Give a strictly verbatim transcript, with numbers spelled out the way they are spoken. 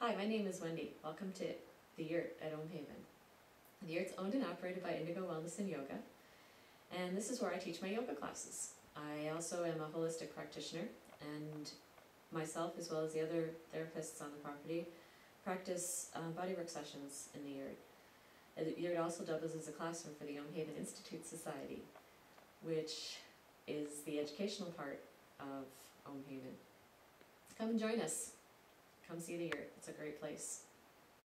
Hi, my name is Wendy. Welcome to the Yurt at OmHaven. The Yurt's owned and operated by Indigo Wellness and Yoga, and this is where I teach my yoga classes. I also am a holistic practitioner, and myself, as well as the other therapists on the property, practice uh, bodywork sessions in the Yurt. The Yurt also doubles as a classroom for the OmHaven Institute Society, which is the educational part of OmHaven. Come and join us. Come see the Yurt. It's a great place.